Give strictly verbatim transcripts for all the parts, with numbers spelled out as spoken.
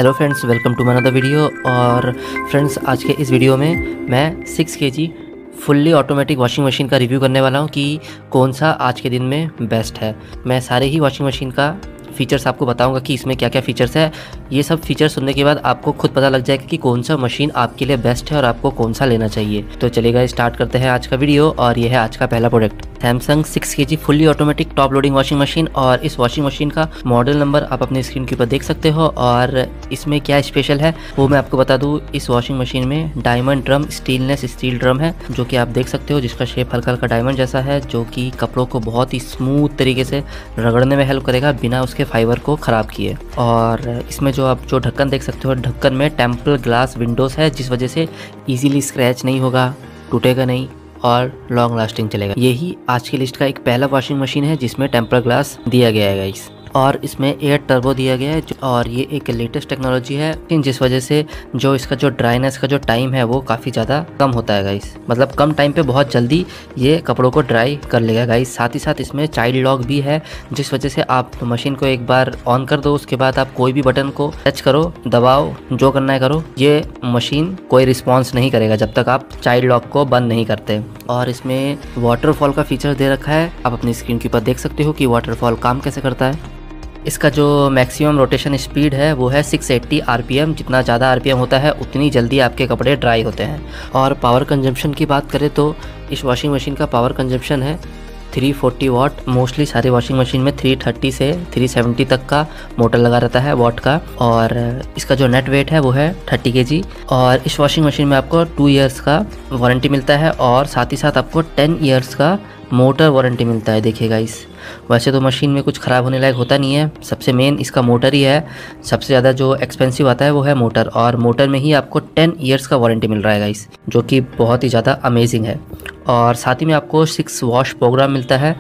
Hello friends, welcome to my another video. और friends, आज के इस वीडियो में मैं six KG fully automatic washing machine का रिव्यू करने वाला हूं कि कौन सा आज के दिन में बेस्ट है। मैं सारे ही वॉशिंग मशीन का फ़ीचर्स आपको बताऊंगा कि इसमें क्या क्या फ़ीचर्स है। ये सब फीचर्स सुनने के बाद आपको खुद पता लग जाएगा कि कौन सा मशीन आपके लिए बेस्ट है और आपको कौन सा लेना चाहिए। तो चलिएगा, स्टार्ट करते हैं आज का वीडियो। और ये है आज का पहला product, Samsung six KG fully automatic top loading washing machine. और इस वॉशिंग मशीन का मॉडल नंबर आप अपने स्क्रीन के ऊपर देख सकते हो। और इसमें क्या स्पेशल है वो मैं आपको बता दूं। इस वॉशिंग मशीन में diamond drum stainless steel drum है, जो कि आप देख सकते हो, जिसका शेप हल्का हल्का डायमंड जैसा है, जो कि कपड़ों को बहुत ही स्मूथ तरीके से रगड़ने में हेल्प करेगा बिना उसके फाइबर को ख़राब किए। और इसमें जो आप जो ढक्कन देख सकते हो, ढक्कन में टेम्पल ग्लास विंडोज़ है, जिस वजह से ईजीली स्क्रैच नहीं होगा, टूटेगा नहीं और लॉन्ग लास्टिंग चलेगा। यही आज की लिस्ट का एक पहला वॉशिंग मशीन है जिसमें टेम्पर ग्लास दिया गया है गाइस। और इसमें एयर टर्बो दिया गया है, और ये एक लेटेस्ट टेक्नोलॉजी है, जिस वजह से जो इसका जो ड्राइनेस का जो टाइम है वो काफ़ी ज़्यादा कम होता है गाइस। मतलब कम टाइम पे बहुत जल्दी ये कपड़ों को ड्राई कर लेगा गाइस। साथ ही साथ इसमें चाइल्ड लॉक भी है, जिस वजह से आप मशीन को एक बार ऑन कर दो, उसके बाद आप कोई भी बटन को टच करो, दबाओ, जो करना है करो, ये मशीन कोई रिस्पॉन्स नहीं करेगा जब तक आप चाइल्ड लॉक को बंद नहीं करते। और इसमें वाटरफॉल का फीचर दे रखा है, आप अपनी स्क्रीन के ऊपर देख सकते हो कि वाटरफॉल काम कैसे करता है। इसका जो मैक्सिमम रोटेशन स्पीड है वो है सिक्स एट्टी आरपीएम। जितना ज़्यादा आरपीएम होता है उतनी जल्दी आपके कपड़े ड्राई होते हैं। और पावर कंजम्पशन की बात करें तो इस वॉशिंग मशीन का पावर कंजम्पशन है थ्री फोर्टी वाट। मोस्टली सारे वॉशिंग मशीन में थ्री थर्टी से थ्री सेवेंटी तक का मोटर लगा रहता है वाट का। और इसका जो नेट वेट है वो है थर्टी केजी। और इस वॉशिंग मशीन में आपको टू इयर्स का वारंटी मिलता है, और साथ ही साथ आपको टेन इयर्स का मोटर वारंटी मिलता है। देखिएगा, इस वैसे तो मशीन में कुछ ख़राब होने लायक होता नहीं है, सबसे मेन इसका मोटर ही है। सबसे ज़्यादा जो एक्सपेंसिव आता है वो है मोटर, और मोटर में ही आपको टेन इयर्स का वारंटी मिल रहा है गाइस, जो कि बहुत ही ज़्यादा अमेजिंग है। और साथ ही में आपको सिक्स वॉश प्रोग्राम मिलता है,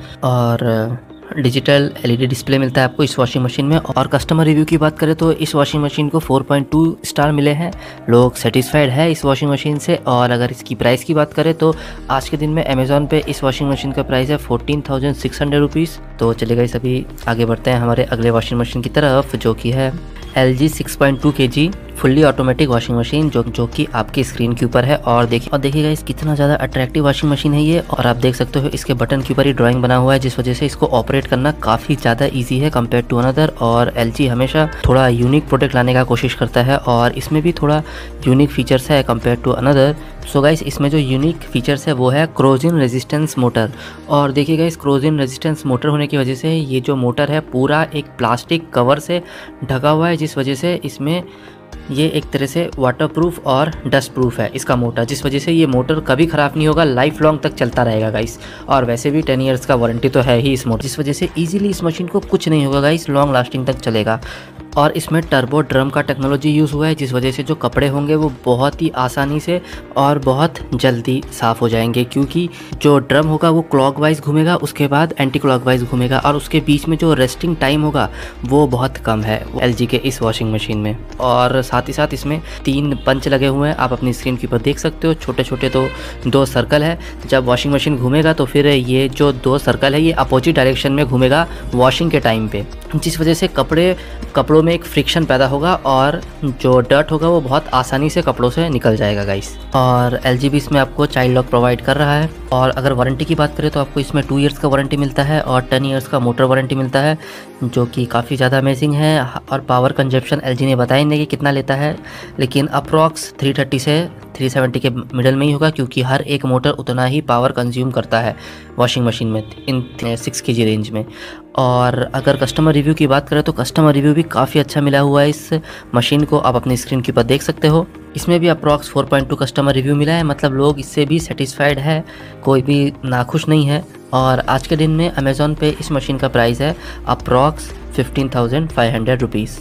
और डिजिटल एलईडी डिस्प्ले मिलता है आपको इस वॉशिंग मशीन में। और कस्टमर रिव्यू की बात करें तो इस वॉशिंग मशीन को फोर पॉइंट टू स्टार मिले हैं। लोग सेटिस्फाइड है इस वॉशिंग मशीन से। और अगर इसकी प्राइस की बात करें तो आज के दिन में अमेज़ॉन पे इस वॉशिंग मशीन का प्राइस है fourteen thousand six hundred rupees. तो चलेगा, इस अभी आगे बढ़ते हैं हमारे अगले वॉशिंग मशीन की तरफ, जो कि है L G six point two K G fully automatic washing machine, जो जो कि आपकी स्क्रीन के ऊपर है। और देखिए और देखिएगा इस कितना ज़्यादा अट्रैक्टिव वॉशिंग मशीन है ये। और आप देख सकते हो इसके बटन के ऊपर ही ड्राइंग बना हुआ है, जिस वजह से इसको ऑपरेट करना काफ़ी ज़्यादा इजी है कंपेयर टू अनदर। और एलजी हमेशा थोड़ा यूनिक प्रोडक्ट लाने का कोशिश करता है, और इसमें भी थोड़ा यूनिक फीचर्स है compare to another. So guys, इसमें जो यूनिक फीचर्स है वो है क्रोजन रेजिस्टेंस मोटर। और देखिएगा, इस क्रोजन रेजिस्टेंस मोटर होने की वजह से ये जो मोटर है पूरा एक प्लास्टिक कवर से ढका हुआ है, जिस वजह से इसमें ये एक तरह से वाटरप्रूफ और डस्ट प्रूफ है इसका मोटर, जिस वजह से ये मोटर कभी ख़राब नहीं होगा, लाइफ लॉन्ग तक चलता रहेगा गाइस। और वैसे भी टेन इयर्स का वारंटी तो है ही इस मोटर, जिस वजह से इजीली इस मशीन को कुछ नहीं होगा गाइस, लॉन्ग लास्टिंग तक चलेगा। और इसमें टर्बो ड्रम का टेक्नोलॉजी यूज़ हुआ है, जिस वजह से जो कपड़े होंगे वो बहुत ही आसानी से और बहुत जल्दी साफ़ हो जाएंगे, क्योंकि जो ड्रम होगा वो क्लॉकवाइज घूमेगा, उसके बाद एंटी क्लॉकवाइज घूमेगा, और उसके बीच में जो रेस्टिंग टाइम होगा वो बहुत कम है एलजी के इस वॉशिंग मशीन में। और साथ ही साथ इसमें तीन पंच लगे हुए हैं, आप अपनी स्क्रीन के ऊपर देख सकते हो। छोटे छोटे तो दो सर्कल है, जब वॉशिंग मशीन घूमेगा तो फिर ये जो दो सर्कल है ये अपोजिट डायरेक्शन में घूमेगा वॉशिंग के टाइम पे, जिस वजह से कपड़े कपड़ों में एक फ्रिक्शन पैदा होगा, और जो डर्ट होगा वो बहुत आसानी से कपड़ों से निकल जाएगा गाइस। और एलजी भी इसमें आपको चाइल्ड लॉक प्रोवाइड कर रहा है। और अगर वारंटी की बात करें तो आपको इसमें टू इयर्स का वारंटी मिलता है, और टेन इयर्स का मोटर वारंटी मिलता है, जो कि काफ़ी ज़्यादा अमेजिंग है। और पावर कंजप्शन एलजी ने बताया नहीं कि कितना लेता है, लेकिन अप्रॉक्स थ्री थर्टी से थ्री सेवेंटी के मिडल में ही होगा, क्योंकि हर एक मोटर उतना ही पावर कंज्यूम करता है वॉशिंग मशीन में इन सिक्स के जी रेंज में। और अगर कस्टमर रिव्यू की बात करें तो कस्टमर रिव्यू भी काफ़ी अच्छा मिला हुआ है इस मशीन को, आप अपनी स्क्रीन के ऊपर देख सकते हो। इसमें भी approx four point two customer review मिला है, मतलब लोग इससे भी सेटिस्फाइड है, कोई भी नाखुश नहीं है। और आज के दिन में अमेज़ॉन पे इस मशीन का प्राइस है approx fifteen thousand five hundred rupees.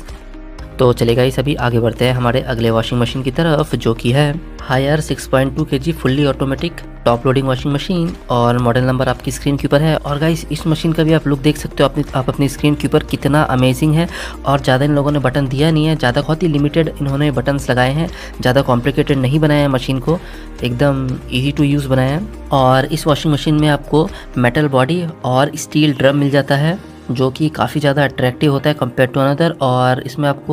तो चलेगा, ही सभी आगे बढ़ते हैं हमारे अगले वॉशिंग मशीन की तरफ, जो कि है Haier six point two KG fully automatic top loading washing machine. और मॉडल नंबर आपकी स्क्रीन के ऊपर है। और गाइस, इस मशीन का भी आप लुक देख सकते हो अपनी आप अपनी स्क्रीन के ऊपर, कितना अमेजिंग है। और ज़्यादा इन लोगों ने बटन दिया नहीं है, ज़्यादा बहुत ही लिमिटेड इन्होंने बटन्स लगाए हैं, ज़्यादा कॉम्प्लिकेटेड नहीं बनाया है मशीन को, एकदम ईजी टू यूज़ बनाया है। और इस वॉशिंग मशीन में आपको मेटल बॉडी और स्टील ड्रम मिल जाता है, जो कि काफ़ी ज़्यादा अट्रैक्टिव होता है कंपेयर टू अनदर। और इसमें आपको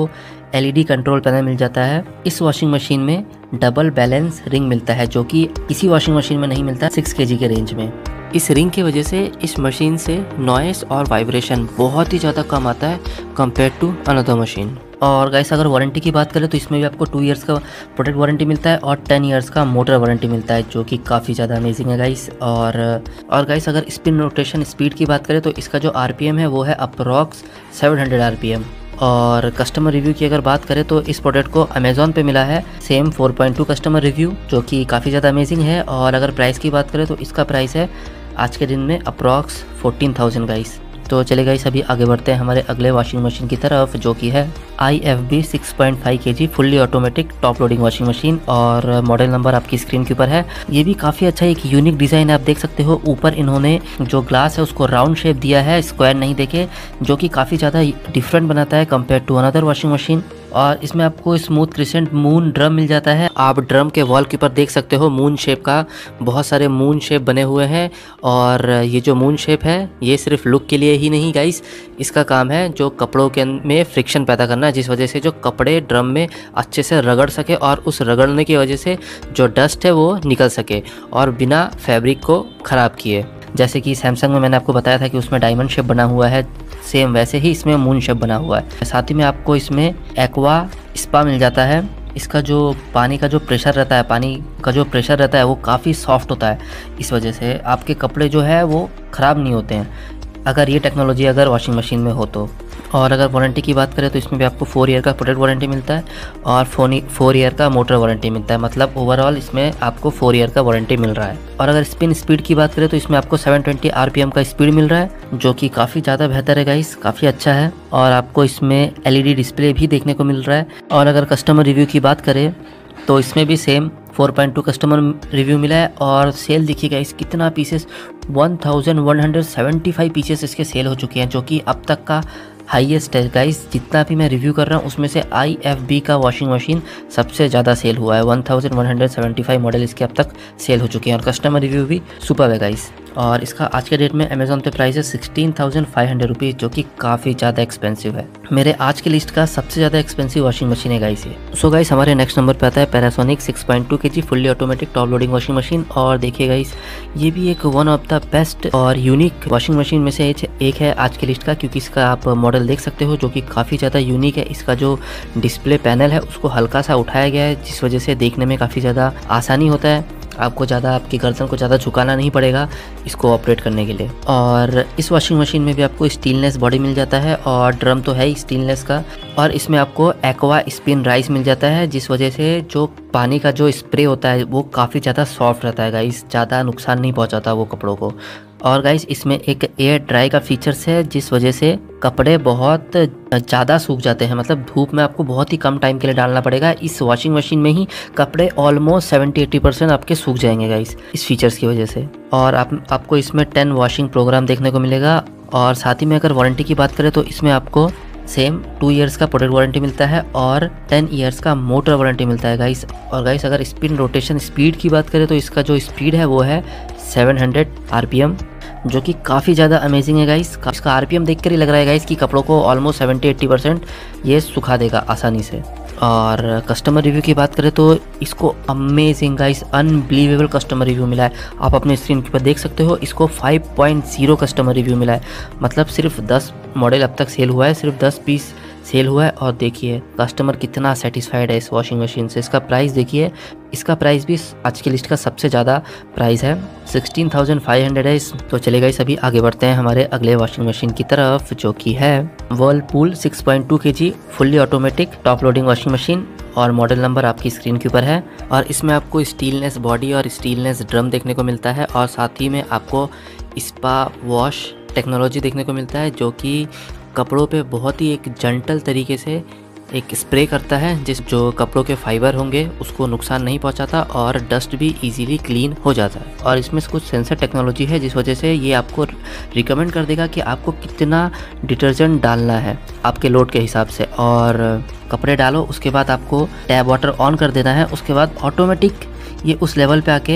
एलईडी कंट्रोल पैनल मिल जाता है। इस वॉशिंग मशीन में डबल बैलेंस रिंग मिलता है जो कि किसी वॉशिंग मशीन में नहीं मिलता सिक्स केजी के रेंज में। इस रिंग की वजह से इस मशीन से नॉइस और वाइब्रेशन बहुत ही ज़्यादा कम आता है कंपेयर टू अनदर मशीन। और गाइस अगर वारंटी की बात करें तो इसमें भी आपको टू इयर्स का प्रोडक्ट वारंटी मिलता है और टेन इयर्स का मोटर वारंटी मिलता है जो कि काफ़ी ज़्यादा अमेजिंग है गाइस। और और गाइस अगर स्पिन रोटेशन स्पीड की बात करें तो इसका जो आरपीएम है वो है अप्रॉक्स सेवन हंड्रेड आरपीएम। और कस्टमर रिव्यू की अगर बात करें तो इस प्रोडक्ट को अमेज़ॉन पे मिला है same four point two customer review जो कि काफ़ी ज़्यादा अमेजिंग है। और अगर प्राइस की बात करें तो इसका प्राइस है आज के दिन में अप्रॉक्स फोर्टीन थाउजेंड गाइस। तो चले गाइस अभी आगे बढ़ते हैं हमारे अगले वॉशिंग मशीन की तरफ जो कि है I F B six point five KG fully automatic top loading washing machine. और मॉडल नंबर आपकी स्क्रीन के ऊपर है। ये भी काफ़ी अच्छा एक यूनिक डिज़ाइन है, आप देख सकते हो। ऊपर इन्होंने जो ग्लास है उसको राउंड शेप दिया है, स्क्वायर नहीं देखे, जो कि काफ़ी ज़्यादा डिफरेंट बनाता है compare to another washing machine. और इसमें आपको स्मूथ क्रिसेंट मून ड्रम मिल जाता है। आप ड्रम के वॉल के ऊपर देख सकते हो मून शेप का बहुत सारे मून शेप बने हुए हैं। और ये जो मून शेप है ये सिर्फ लुक के लिए ही नहीं गाइस, इसका काम है जो कपड़ों के में फ्रिक्शन पैदा करना, जिस वजह से जो कपड़े ड्रम में अच्छे से रगड़ सके और उस रगड़ने की वजह से जो डस्ट है वो निकल सके और बिना फैब्रिक को ख़राब किए। जैसे कि सैमसंग में मैंने आपको बताया था कि उसमें डायमंड शेप बना हुआ है, सेम वैसे ही इसमें मून शेप बना हुआ है। साथ ही में आपको इसमें एक्वा स्पा मिल जाता है। इसका जो पानी का जो प्रेशर रहता है पानी का जो प्रेशर रहता है वो काफ़ी सॉफ्ट होता है, इस वजह से आपके कपड़े जो है वो ख़राब नहीं होते हैं अगर ये टेक्नोलॉजी अगर वॉशिंग मशीन में हो तो। और अगर वारंटी की बात करें तो इसमें भी आपको फोर ईयर का प्रोडक्ट वारंटी मिलता है और फोनी फोर ईयर का मोटर वारंटी मिलता है। मतलब ओवरऑल इसमें आपको फोर ईयर का वारंटी मिल रहा है। और अगर स्पिन स्पीड की बात करें तो इसमें आपको सेवन ट्वेंटी आरपीएम का स्पीड मिल रहा है जो कि काफ़ी ज़्यादा बेहतर है गाइस, काफ़ी अच्छा है। और आपको इसमें एलईडी डिस्प्ले भी देखने को मिल रहा है। और अगर कस्टमर रिव्यू की बात करें तो इसमें भी same four point two customer review मिला है। और सेल देखिएगा इस कितना pieces one thousand one hundred seventy five pieces इसके सेल हो चुके हैं जो कि अब तक का हाईएस्ट है गाइस। जितना भी मैं रिव्यू कर रहा हूँ उसमें से आई एफ बी का वॉशिंग मशीन सबसे ज़्यादा सेल हुआ है। One thousand one hundred seventy five model इसके अब तक सेल हो चुके हैं और कस्टमर रिव्यू भी सुपर है गाइस। और इसका आज के डेट में अमेज़ॉन पे प्राइस है sixteen thousand five hundred rupees जो कि काफ़ी ज़्यादा एक्सपेंसिव है। मेरे आज की लिस्ट का सबसे ज़्यादा एक्सपेंसिव वॉशिंग मशीन है गाइस ये। सो गाइस हमारे नेक्स्ट नंबर पे आता है Panasonic six point two KG fully automatic top loading washing machine. और देखिए गाइस ये भी एक वन ऑफ द बेस्ट और यूनिक वॉशिंग मशीन में से एक है आज की लिस्ट का, क्योंकि इसका आप मॉडल देख सकते हो जो कि काफ़ी ज़्यादा यूनिक है। इसका जो डिस्प्ले पैनल है उसको हल्का सा उठाया गया है जिस वजह से देखने में काफ़ी ज़्यादा आसानी होता है। आपको ज़्यादा आपकी गर्दन को ज़्यादा झुकाना नहीं पड़ेगा इसको ऑपरेट करने के लिए। और इस वॉशिंग मशीन में भी आपको स्टेनलेस बॉडी मिल जाता है और ड्रम तो है ही स्टेनलेस का। और इसमें आपको एक्वा स्पिन राइस मिल जाता है जिस वजह से जो पानी का जो स्प्रे होता है वो काफ़ी ज़्यादा सॉफ्ट रहता है गाइस, ज़्यादा नुकसान नहीं पहुंचाता वो कपड़ों को। और गाइस इसमें एक एयर ड्राई का फीचर्स है जिस वजह से कपड़े बहुत ज़्यादा सूख जाते हैं। मतलब धूप में आपको बहुत ही कम टाइम के लिए डालना पड़ेगा। इस वॉशिंग मशीन में ही कपड़े ऑलमोस्ट सेवेंटी एटी परसेंट आपके सूख जाएंगे गाइस इस फीचर्स की वजह से। और आप आपको इसमें टेन वॉशिंग प्रोग्राम देखने को मिलेगा। और साथ ही में अगर वारंटी की बात करें तो इसमें आपको सेम टू इयर्स का प्रोडक्ट वारंटी मिलता है और टेन इयर्स का मोटर वारंटी मिलता है गाइस। और गाइस अगर स्पिन रोटेशन स्पीड की बात करें तो इसका जो स्पीड है वो है सेवन हंड्रेड आरपीएम जो कि काफ़ी ज़्यादा अमेजिंग है गाइस। इसका आरपीएम देखकर ही लग रहा है गाइस कि कपड़ों को ऑलमोस्ट सेवेंटी एट्टी परसेंट ये सुखा देगा आसानी से। और कस्टमर रिव्यू की बात करें तो इसको amazing guys unbelievable customer review मिला है। आप अपने स्क्रीन पर देख सकते हो इसको five point zero customer review मिला है। मतलब सिर्फ दस मॉडल अब तक सेल हुआ है, सिर्फ दस पीस सेल हुआ है। और देखिए कस्टमर कितना सेटिस्फाइड है इस वॉशिंग मशीन से। इसका प्राइस देखिए, इसका प्राइस भी आज की लिस्ट का सबसे ज़्यादा प्राइस है, सिक्सटीन थाउजेंड फाइव हंड्रेड है इस। तो चलेगा इस अभी आगे बढ़ते हैं हमारे अगले वॉशिंग मशीन की तरफ जो कि है Whirlpool six point two KG fully automatic top loading washing machine. और मॉडल नंबर आपकी स्क्रीन के ऊपर है। और इसमें आपको स्टीलनेस बॉडी और स्टीलनेस ड्रम देखने को मिलता है और साथ ही में आपको स्पा वॉश टेक्नोलॉजी देखने को मिलता है जो कि कपड़ों पे बहुत ही एक जेंटल तरीके से एक स्प्रे करता है जिस जो कपड़ों के फाइबर होंगे उसको नुकसान नहीं पहुंचाता और डस्ट भी इजीली क्लीन हो जाता है। और इसमें कुछ सेंसर टेक्नोलॉजी है जिस वजह से ये आपको रिकमेंड कर देगा कि आपको कितना डिटर्जेंट डालना है आपके लोड के हिसाब से। और कपड़े डालो उसके बाद आपको टैप वाटर ऑन कर देना है, उसके बाद ऑटोमेटिक ये उस लेवल पे आके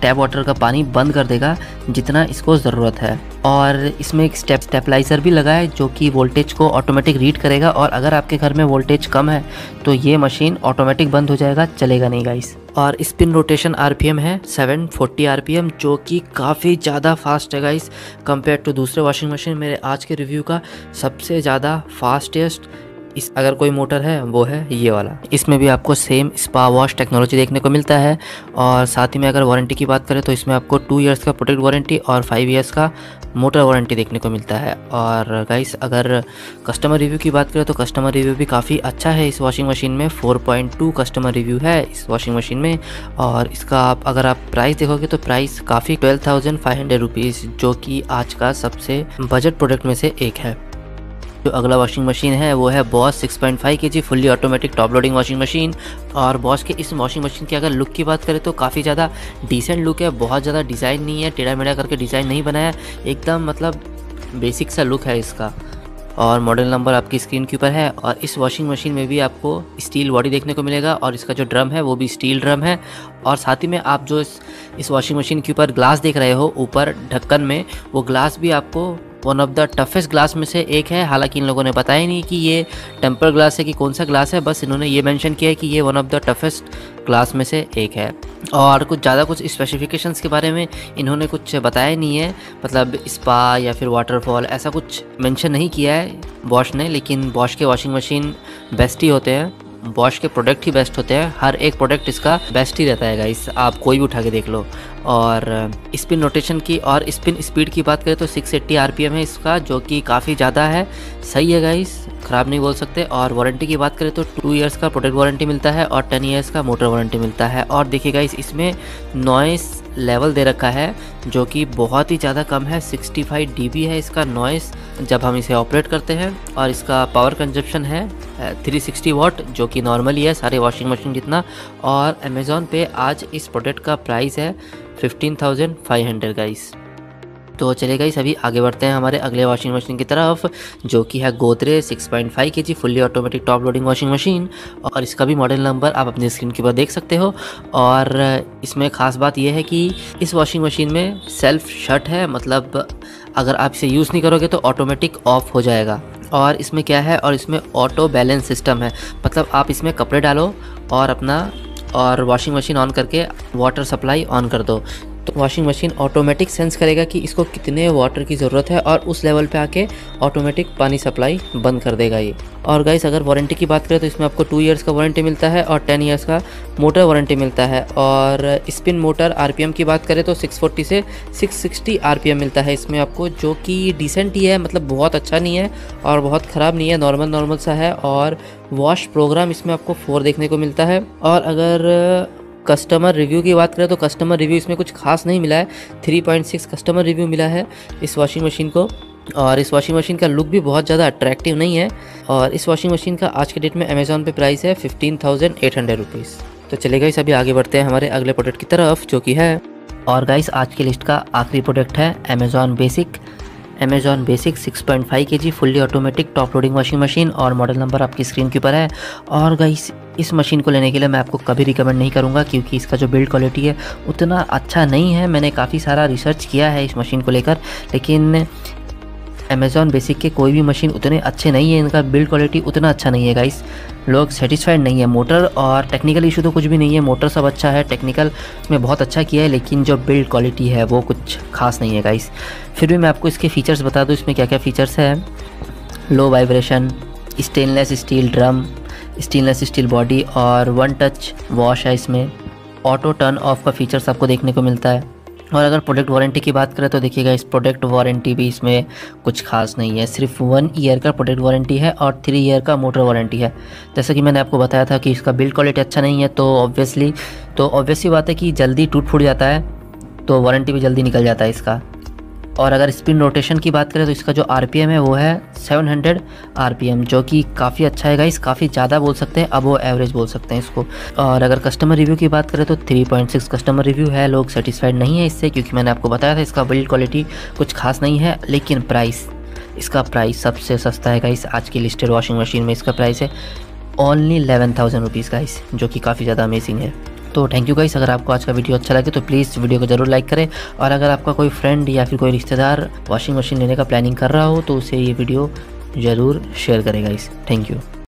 टैप वाटर का पानी बंद कर देगा जितना इसको ज़रूरत है। और इसमें एक स्टेप स्टेबलाइज़र भी लगा है जो कि वोल्टेज को ऑटोमेटिक रीड करेगा, और अगर आपके घर में वोल्टेज कम है तो ये मशीन ऑटोमेटिक बंद हो जाएगा, चलेगा नहीं गाइस। और स्पिन रोटेशन आरपीएम है सेवन फोर्टी आरपीएम, जो कि काफ़ी ज़्यादा फास्ट है गाइस कंपेयर टू दूसरे वॉशिंग मशीन। मेरे आज के रिव्यू का सबसे ज़्यादा फास्टेस्ट इस अगर कोई मोटर है वो है ये वाला। इसमें भी आपको सेम स्पा वॉश टेक्नोलॉजी देखने को मिलता है। और साथ ही में अगर वारंटी की बात करें तो इसमें आपको टू इयर्स का प्रोडक्ट वारंटी और फाइव इयर्स का मोटर वारंटी देखने को मिलता है। और गाइस अगर कस्टमर रिव्यू की बात करें तो कस्टमर रिव्यू भी काफ़ी अच्छा है इस वॉशिंग मशीन में। Four point two customer review है इस वॉशिंग मशीन में। और इसका आप अगर आप प्राइस देखोगे तो प्राइस काफ़ी twelve thousand five hundred rupees, जो कि आज का सबसे बजट प्रोडक्ट में से एक है। जो अगला वॉशिंग मशीन है वो है Bosch six point five KG fully automatic top loading washing machine. और बॉस के इस वॉशिंग मशीन की अगर लुक की बात करें तो काफ़ी ज़्यादा डिसेंट लुक है, बहुत ज़्यादा डिज़ाइन नहीं है, टेढ़ा मेढ़ा करके डिज़ाइन नहीं बनाया, एकदम मतलब बेसिक सा लुक है इसका। और मॉडल नंबर आपकी स्क्रीन के ऊपर है। और इस वॉशिंग मशीन में भी आपको स्टील बॉडी देखने को मिलेगा, और इसका जो ड्रम है वो भी स्टील ड्रम है। और साथ ही में आप जो इस इस वॉशिंग मशीन के ऊपर ग्लास देख रहे हो ऊपर ढक्कन में, वो ग्लास भी आपको one of the toughest glass में से एक है। हालांकि इन लोगों ने बताया नहीं कि ये टेम्पर ग्लास है कि कौन सा ग्लास है, बस इन्होंने ये मेंशन किया है कि ये one of the toughest glass में से एक है। और कुछ ज़्यादा कुछ स्पेसिफिकेशंस के बारे में इन्होंने कुछ बताया नहीं है, मतलब स्पा या फिर वाटरफॉल ऐसा कुछ मेंशन नहीं किया है बॉश ने। लेकिन बॉश के वॉशिंग मशीन बेस्ट ही होते हैं, बॉश के प्रोडक्ट ही बेस्ट होते हैं, हर एक प्रोडक्ट इसका बेस्ट ही रहता है गाइस, आप कोई भी उठा के देख लो। और स्पिन रोटेशन की और स्पिन स्पीड की बात करें तो सिक्स एट्टी आरपीएम है इसका, जो कि काफ़ी ज़्यादा है, सही है गाइस, ख़राब नहीं बोल सकते। और वारंटी की बात करें तो टू इयर्स का प्रोडक्ट वारंटी मिलता है और टेन इयर्स का मोटर वारंटी मिलता है। और देखिए गाइस इसमें नॉइस लेवल दे रखा है जो कि बहुत ही ज़्यादा कम है, सिक्सटी फाइव डीबी है इसका नॉइस जब हम इसे ऑपरेट करते हैं। और इसका पावर कंजप्शन है थ्री सिक्सटी वाट, जो कि नॉर्मली है सारे वॉशिंग मशीन जितना। और अमेज़ॉन पे आज इस प्रोडक्ट का प्राइस है fifteen thousand five hundred guys. तो चलिए गाइस अभी आगे बढ़ते हैं हमारे अगले वॉशिंग मशीन की तरफ, जो कि है Godrej six point five KG fully automatic top loading washing machine. और इसका भी मॉडल नंबर आप अपनी स्क्रीन के ऊपर देख सकते हो। और इसमें ख़ास बात यह है कि इस वॉशिंग मशीन में सेल्फ शट है, मतलब अगर आप इसे यूज़ नहीं करोगे तो ऑटोमेटिक ऑफ हो जाएगा। और इसमें क्या है, और इसमें ऑटो बैलेंस सिस्टम है, मतलब आप इसमें कपड़े डालो और अपना और वॉशिंग मशीन ऑन करके वाटर सप्लाई ऑन कर दो, तो वॉशिंग मशीन ऑटोमेटिक सेंस करेगा कि इसको कितने वाटर की ज़रूरत है और उस लेवल पे आके ऑटोमेटिक पानी सप्लाई बंद कर देगा ये। और गाइस अगर वारंटी की बात करें तो इसमें आपको टू इयर्स का वारंटी मिलता है और टेन इयर्स का मोटर वारंटी मिलता है। और स्पिन मोटर आरपीएम की बात करें तो सिक्स फोर्टी से सिक्स सिक्सटी आरपीएम मिलता है इसमें आपको, जो कि डिसेंट ही है, मतलब बहुत अच्छा नहीं है और बहुत ख़राब नहीं है, नॉर्मल नॉर्मल सा है। और वॉश प्रोग्राम इसमें आपको फोर देखने को मिलता है। और अगर कस्टमर रिव्यू की बात करें तो कस्टमर रिव्यू इसमें कुछ खास नहीं मिला है, three point six customer review मिला है इस वॉशिंग मशीन को। और इस वॉशिंग मशीन का लुक भी बहुत ज़्यादा अट्रैक्टिव नहीं है। और इस वॉशिंग मशीन का आज के डेट में अमेज़ॉन पे प्राइस है fifteen thousand eight hundred rupees. तो चलिए गाइस अभी आगे बढ़ते हैं हमारे अगले प्रोडक्ट की तरफ, जो कि है, और गाइस आज की लिस्ट का आखिरी प्रोडक्ट है Amazon basic Amazon basic six point five KG fully automatic top loading washing machine. और मॉडल नंबर आपकी स्क्रीन के ऊपर है। और गाइस इस मशीन को लेने के लिए मैं आपको कभी रिकमेंड नहीं करूंगा, क्योंकि इसका जो बिल्ड क्वालिटी है उतना अच्छा नहीं है। मैंने काफ़ी सारा रिसर्च किया है इस मशीन को लेकर, लेकिन अमेज़ॉन बेसिक के कोई भी मशीन उतने अच्छे नहीं है, इनका बिल्ड क्वालिटी उतना अच्छा नहीं है गाइस, लोग सेटिस्फाइड नहीं है। मोटर और टेक्निकल इशू तो कुछ भी नहीं है, मोटर सब अच्छा है, टेक्निकल में बहुत अच्छा किया है, लेकिन जो बिल्ड क्वालिटी है वो कुछ खास नहीं है गाइस। फिर भी मैं आपको इसके फीचर्स बता दूँ, इसमें क्या क्या फ़ीचर्स है। Low vibration, stainless steel drum, stainless steel body और वन टच वॉश है इसमें। ऑटो टर्न ऑफ का फीचर्स आपको देखने को मिलता है। और अगर प्रोडक्ट वारंटी की बात करें तो देखिएगा इस प्रोडक्ट वारंटी भी इसमें कुछ खास नहीं है, सिर्फ वन ईयर का प्रोडक्ट वारंटी है और थ्री ईयर का मोटर वारंटी है। जैसे कि मैंने आपको बताया था कि इसका बिल्ड क्वालिटी अच्छा नहीं है, तो ऑब्वियसली तो ऑब्वियसली बात है कि जल्दी टूट फूट जाता है, तो वारंटी भी जल्दी निकल जाता है इसका। और अगर स्पिन रोटेशन की बात करें तो इसका जो आरपीएम है वो है सेवन हंड्रेड आरपीएम, जो कि काफ़ी अच्छा है गाइस, काफ़ी ज़्यादा बोल सकते हैं, अब वो एवरेज बोल सकते हैं इसको। और अगर कस्टमर रिव्यू की बात करें तो three point six customer review है, लोग सेटिस्फाइड नहीं है इससे, क्योंकि मैंने आपको बताया था इसका बिल्ड क्वालिटी कुछ खास नहीं है। लेकिन प्राइस, इसका प्राइस सबसे सस्ता है गाइस आज की लिस्टेड वॉशिंग मशीन में, इसका प्राइस है only eleven thousand rupees guys, जो कि काफ़ी ज़्यादा अमेजिंग है। तो थैंक यू गाइस। अगर आपको आज का वीडियो अच्छा लगे तो प्लीज़ वीडियो को ज़रूर लाइक करें, और अगर आपका कोई फ्रेंड या फिर कोई रिश्तेदार वॉशिंग मशीन लेने का प्लानिंग कर रहा हो तो उसे ये वीडियो ज़रूर शेयर करें गाइस। Thank you.